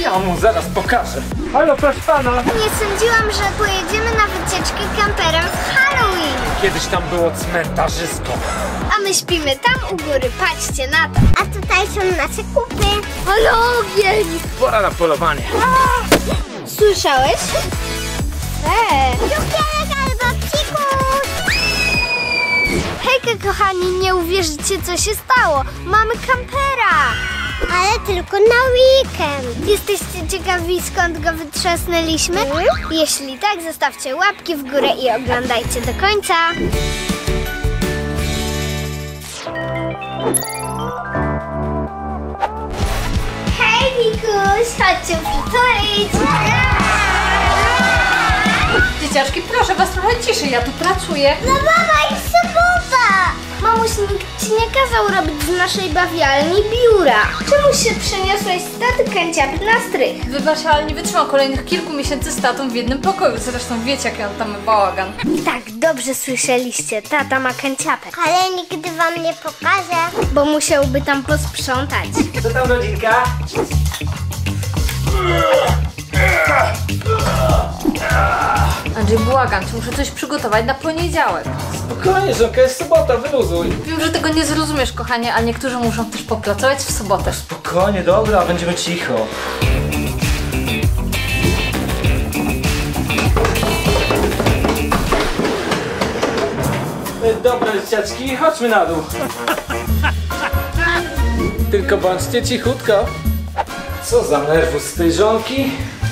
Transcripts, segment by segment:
Ja mu zaraz pokażę. Halo, proszę pana. Nie sądziłam, że pojedziemy na wycieczkę kamperem w Halloween. Kiedyś tam było cmentarzysko. A my śpimy tam u góry, patrzcie na to. A tutaj są nasze kupy. Ale ogień! Pora na polowanie. Słyszałeś? Cukierek albo psikus! Hejka kochani, nie uwierzycie co się stało. Mamy kampera! Ale tylko na weekend. Jesteście ciekawi skąd go wytrzasnęliśmy? Jeśli tak, zostawcie łapki w górę i oglądajcie do końca. Hej Wikuś, chodźcie przytulić. Dzieciaczki, proszę was trochę ciszej, ja tu pracuję. No mama, jest sobota! Mamuś, nikt ci nie kazał robić z naszej bawialni biura. Czemu się przeniosłeś z taty kanciapy na strych? Wybacz, ale nie wytrzymam kolejnych kilku miesięcy z tatą w jednym pokoju. Zresztą wiecie, jak ja tam bałagan. Tak, dobrze słyszeliście, tata ma kanciapę. Ale nigdy wam nie pokażę. Bo musiałby tam posprzątać. Co tam, rodzinka? Andrzej, błagam cię, muszę coś przygotować na poniedziałek. Spokojnie, żonka, jest sobota, wyluzuj. Wiem, że tego nie zrozumiesz, kochanie, ale niektórzy muszą też popracować w sobotę. Spokojnie, dobra, będziemy cicho. Dobra, dzieciaczki, chodźmy na dół. Tylko bądźcie cichutko. Co za nerwus z tej żonki?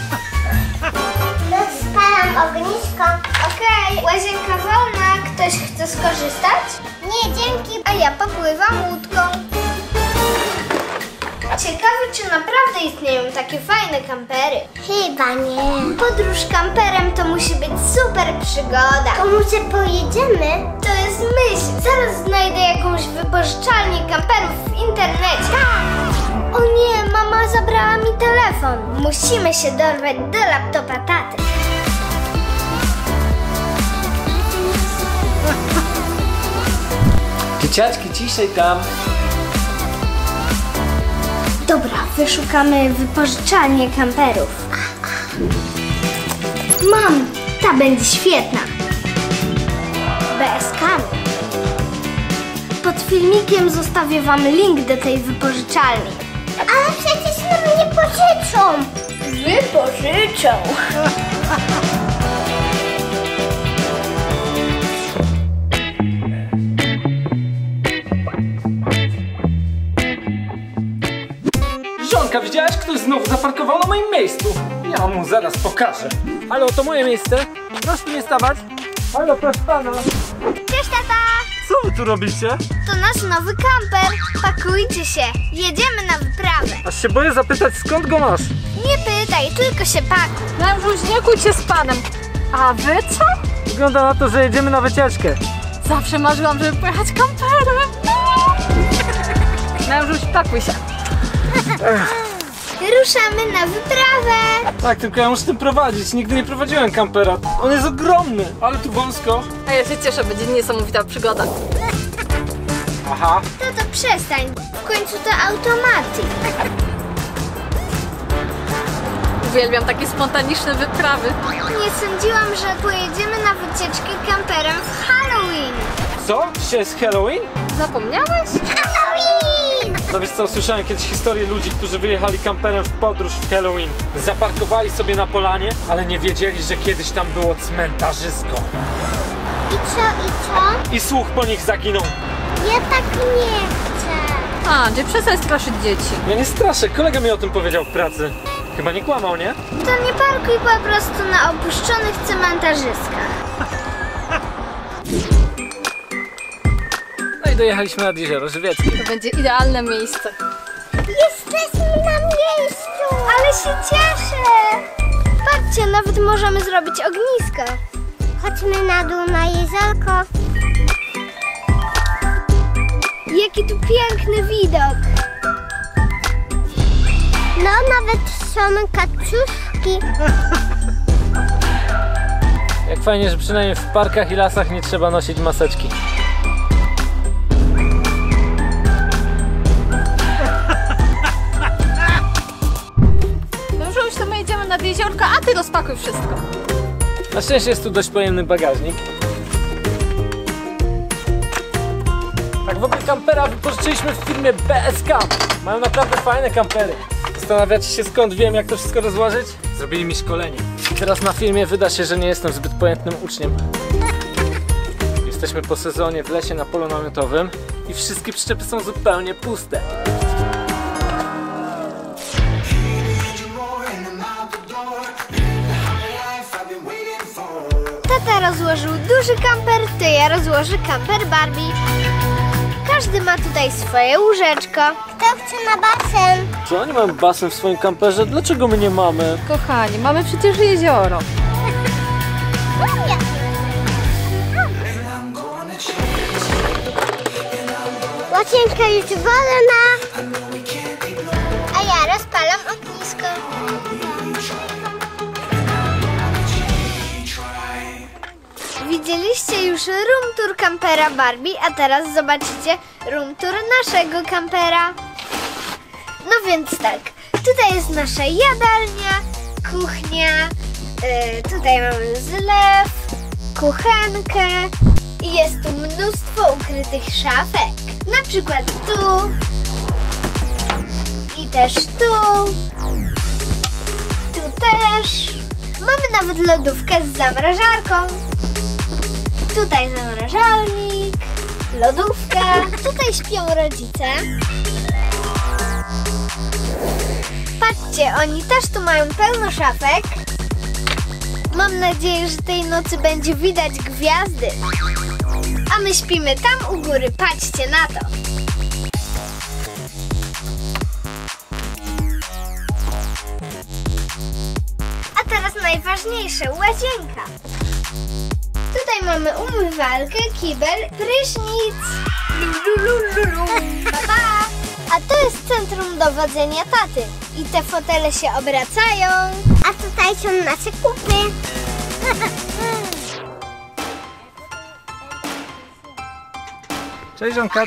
Rozpalam ognisko. Okej, łazienka wolna. Ktoś chce skorzystać? Nie, dzięki. A ja popływam łódką. Ciekawe, czy naprawdę istnieją takie fajne kampery. Chyba nie. Podróż kamperem to musi być super przygoda. To może pojedziemy? To jest myśl. Zaraz znajdę jakąś wypożyczalnię kamperów w internecie. Tak! O nie, mama zabrała mi telefon. Musimy się dorwać do laptopa taty. Dzieciaczki, ciszej tam. Dobra, wyszukamy wypożyczalnię kamperów. Mam! Ta będzie świetna. Bez kamer. Pod filmikiem zostawię wam link do tej wypożyczalni. Ale przecież nam nie pożyczą. Wypożyczą. Żonka, widziałaś? Ktoś znowu zaparkował na moim miejscu. Ja mu zaraz pokażę. Halo, to moje miejsce. Proszę tu nie stawać. Halo, proszę pana. Cześć, tata. Co wy tu robicie? To nasz nowy kamper. Pakujcie się. Jedziemy na wyprawę. Aż się boję zapytać, skąd go masz. Nie pytaj, tylko się pakuj. Mężuś, nie kłóć się z panem. A wy co? Wygląda na to, że jedziemy na wycieczkę. Zawsze marzyłam, żeby pojechać kamperem. Mężuś, pakuj się. Ruszamy na wyprawę. Tak, tylko ja muszę tym prowadzić. Nigdy nie prowadziłem kampera. On jest ogromny, ale tu wąsko. A ja się cieszę, będzie niesamowita przygoda. Aha. Tato, przestań. W końcu to automatyk. Uwielbiam takie spontaniczne wyprawy. Nie sądziłam, że pojedziemy na wycieczkę kamperem w Halloween. Co? Dzisiaj jest Halloween? Zapomniałeś? Halloween! No wiesz co, słyszałem kiedyś historię ludzi, którzy wyjechali kamperem w podróż w Halloween. Zaparkowali sobie na polanie, ale nie wiedzieli, że kiedyś tam było cmentarzysko. I co? I słuch po nich zaginął. Ja tak nie chcę. Andrzej, przestań straszyć dzieci. Ja nie straszę, kolega mi o tym powiedział w pracy. Chyba nie kłamał, nie? To nie parkuj po prostu na opuszczonych cementarzyskach. No i dojechaliśmy nad Jezioro Żywieckie. To będzie idealne miejsce. Jesteśmy na miejscu! Ale się cieszę! Patrzcie, nawet możemy zrobić ognisko. Chodźmy na dół na jeziorko. Jaki tu piękny widok! No, nawet są kaczuszki. Jak fajnie, że przynajmniej w parkach i lasach nie trzeba nosić maseczki. nad jeziorko, a ty rozpakuj wszystko. Na szczęście jest tu dość pojemny bagażnik. Tak, w ogóle kampera wypożyczyliśmy w firmie BSK. Mają naprawdę fajne kampery. Zastanawiacie się, skąd wiem, jak to wszystko rozłożyć? Zrobili mi szkolenie. I teraz na filmie wyda się, że nie jestem zbyt pojętnym uczniem. Jesteśmy po sezonie w lesie na polu namiotowym i wszystkie przyczepy są zupełnie puste. Tata rozłożył duży kamper, to ja rozłożę kamper Barbie. Każdy ma tutaj swoje łóżeczko. Kto chce na basen? Co, oni mają basen w swoim kamperze? Dlaczego my nie mamy? Kochani, mamy przecież jezioro. Łazienka już wolna, a ja rozpalam ognisko. Widzieliście już room tour kampera Barbie, a teraz zobaczycie room tour naszego kampera. No więc tak, tutaj jest nasza jadalnia, kuchnia, tutaj mamy zlew, kuchenkę i jest tu mnóstwo ukrytych szafek. Na przykład tu i też tu, tu też. Mamy nawet lodówkę z zamrażarką. Tutaj zamrażalnik, lodówka, tutaj śpią rodzice. Patrzcie, oni też tu mają pełno szafek. Mam nadzieję, że tej nocy będzie widać gwiazdy. A my śpimy tam u góry, patrzcie na to. A teraz najważniejsze, łazienka. Tutaj mamy umywalkę, kibel, prysznic. Lulululu. Pa, pa. A to jest centrum dowodzenia taty. I te fotele się obracają. A tutaj są nasze kupy. Cześć, Żonka.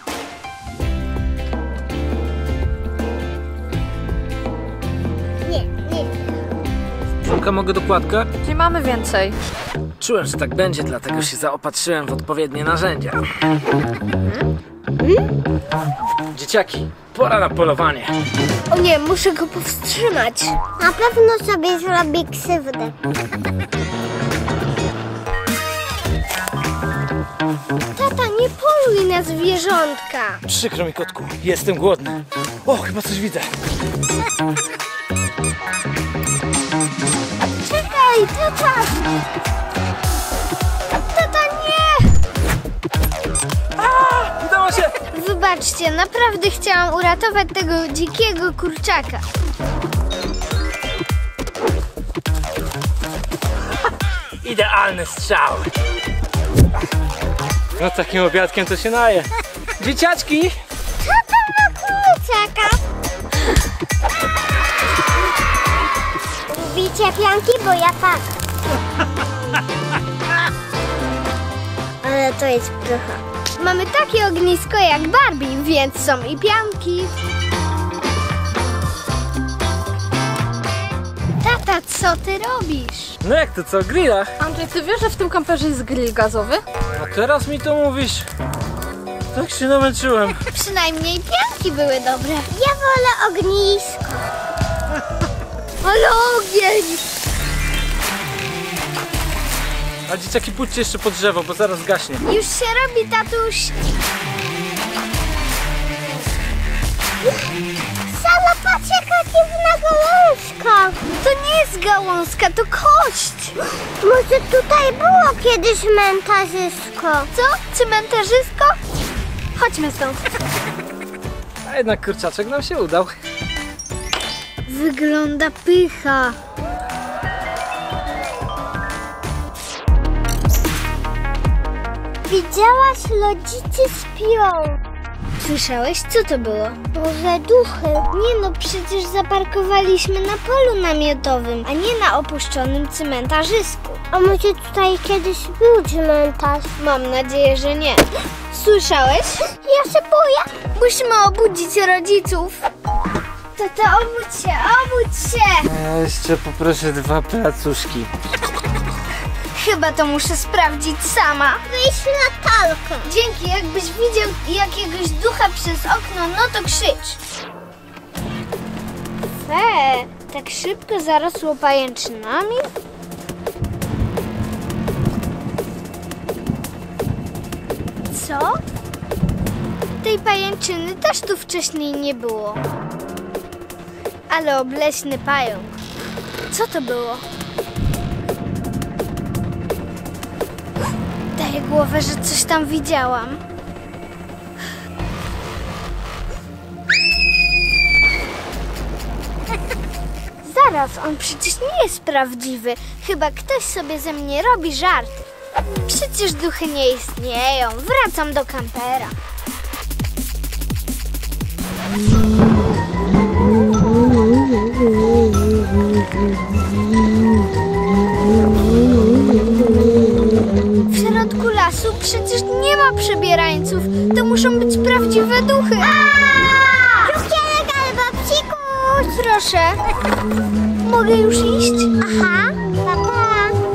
Nie. Żonka, mogę dokładkę? Nie mamy więcej. Czułem, że tak będzie, dlatego się zaopatrzyłem w odpowiednie narzędzia. Dzieciaki, pora na polowanie. O nie, muszę go powstrzymać. Na pewno sobie zrobię krzywdę. Tata, nie poluj na zwierzątka. Przykro mi, kotku, jestem głodny. O, chyba coś widzę. Czekaj, tata! Tata, nie! Udało się! Wybaczcie, naprawdę chciałam uratować tego dzikiego kurczaka. Idealny strzał. No takim obiadkiem to się naje. Dzieciaczki! Tata ma kurczaka. Lubicie pianki? Bo ja tak. Ale to jest pycha. Mamy takie ognisko jak Barbie, więc są i pianki. Tata, co ty robisz? No jak to co, grilla? Andrzej, ty wiesz, że w tym kamperze jest grill gazowy? A teraz mi to mówisz? Tak się namęczyłem. Przynajmniej pianki były dobre. Ja wolę ognisko. Ale ogień! A dzieciaki, pójdźcie jeszcze pod drzewo, bo zaraz gaśnie. Już się robi, tatuś. Sama patrz, jaka dziwna gałązka. To nie jest gałązka, to kość. Może tutaj było kiedyś cmentarzysko. Co? Cmentarzysko? Chodźmy stąd. A jednak kurczaczek nam się udał. Wygląda pycha. Widziałaś, rodzice śpią. Słyszałeś, co to było? Może duchy? Nie no, przecież zaparkowaliśmy na polu namiotowym, a nie na opuszczonym cmentarzysku. A może tutaj kiedyś był cmentarz? Mam nadzieję, że nie. Słyszałeś? Ja się boję. Musimy obudzić rodziców. Tata, obudź się, obudź się. się! Ja jeszcze poproszę 2 placuszki. Chyba to muszę sprawdzić sama. Wyjść latarkę. Dzięki, jakbyś widział jakiegoś ducha przez okno, no to krzycz. Tak szybko zarosło pajęczynami? Co? Tej pajęczyny też tu wcześniej nie było. Ale obleśny pająk. Co to było? Daję głowę, że coś tam widziałam. Zaraz, on przecież nie jest prawdziwy. Chyba ktoś sobie ze mnie robi żart. Przecież duchy nie istnieją. Wracam do kampera. W środku lasu przecież nie ma przebierańców. To muszą być prawdziwe duchy. Cukierek albo psikus! Proszę. Mogę już iść? Aha. Pa.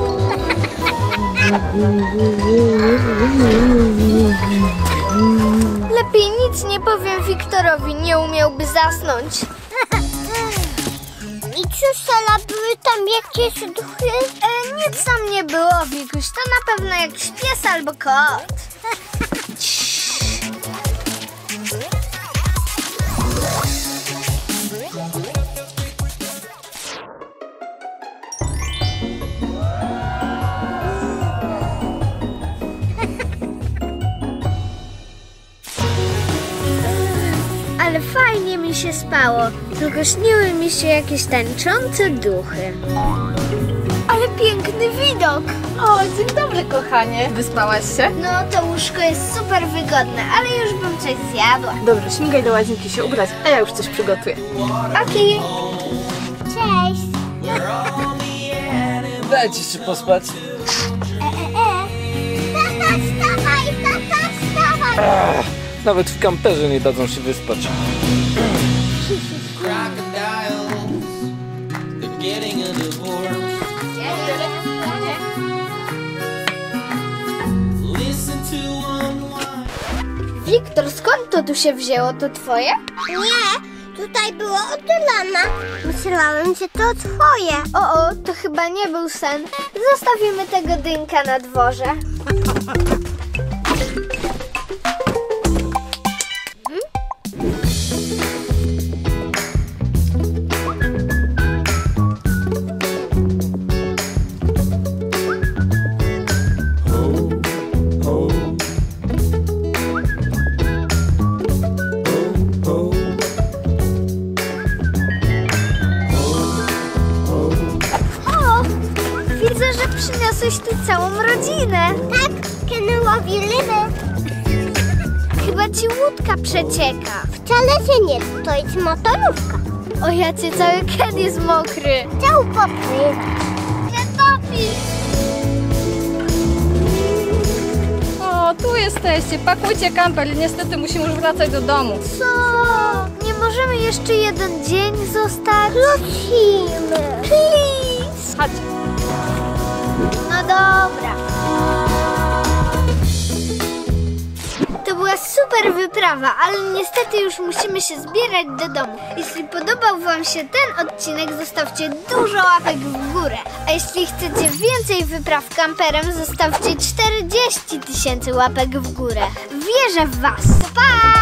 Lepiej nic nie powiem Wiktorowi, nie umiałby zasnąć. I czy Sala były tam jakieś duchy? Nic tam nie było, Wikuś. To na pewno jakiś pies albo kot. Ale fajnie mi się spało, tylko śniły mi się jakieś tańczące duchy. Ale piękny widok! O, dzień dobry, kochanie. Wyspałaś się? No, to łóżko jest super wygodne, ale już bym coś zjadła. Dobrze, śmigaj do łazienki się ubrać, a ja już coś przygotuję. Okej. Cześć! Dajcie się pospać. Tata, wstawaj! Nawet w kamperze nie dadzą się wyspać. Crocodiles, they're getting a divorce. Listen to unwind. Wiktor, skąd to tu się wzięło? To twoje? Nie, tutaj było od Lana. Myślałem, że to twoje. O, to chyba nie był sen. Zostawimy tego dynka na dworze. Widzę, że przyniosłeś tu całą rodzinę. Tak, Ken łowi ryby. Chyba ci łódka przecieka. Wcale się nie, to jest motorówka. O, jacie, cały Ken jest mokry. Chciał popływać. Nie topi. O, tu jesteście, pakujcie kamper, niestety musimy już wracać do domu. Co? Nie możemy jeszcze jeden dzień zostać? Prosimy. Please. Chodź. No dobra. To była super wyprawa, ale niestety już musimy się zbierać do domu. Jeśli podobał wam się ten odcinek, zostawcie dużo łapek w górę. A jeśli chcecie więcej wypraw kamperem, zostawcie 40 000 łapek w górę. Wierzę w was. Pa!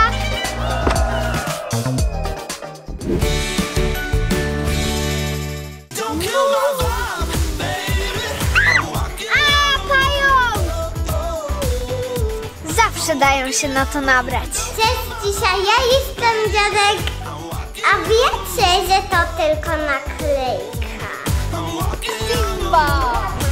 Don't kill my vibe, baby. I'm walking Zawsze dają się na to nabrać. Cześć, dzisiaj ja jestem dziadek. A wiecie, że to tylko naklejka. I'm walking Simba!